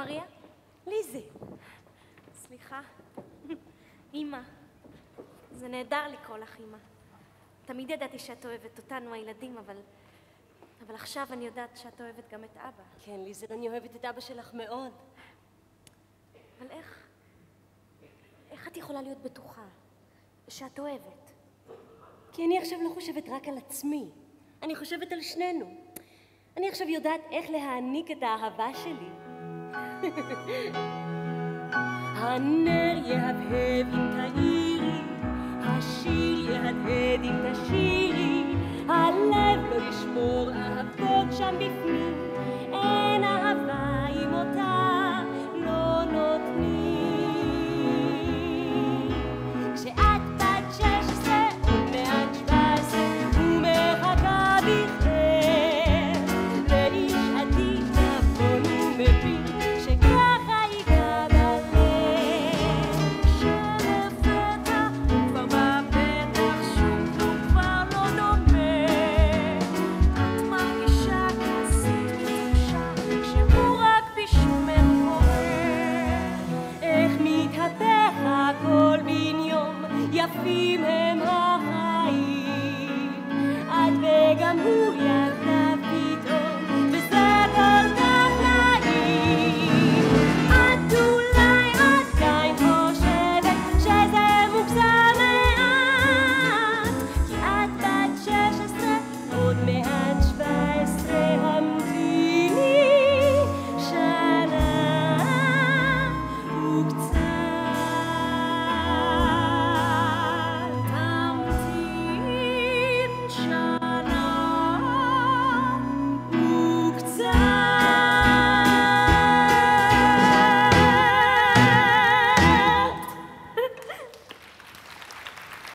מריה? ליזי. סליחה. אמא. זה נהדר לקרוא לך אמא. תמיד ידעתי שאת אוהבת אותנו הילדים, אבל עכשיו אני יודעת שאת אוהבת גם את אבא. כן, ליזי, אני אוהבת את אבא שלך מאוד. אבל איך את יכולה להיות בטוחה שאת אוהבת? כי אני עכשיו לא חושבת רק על עצמי. אני חושבת על שנינו. אני עכשיו יודעת איך להעניק את האהבה שלי. הנר יהבהב אם תאירי, השיר יהדהד אם תשירי, הלב לא ישמור אהבות שם בפנים, אין אהבה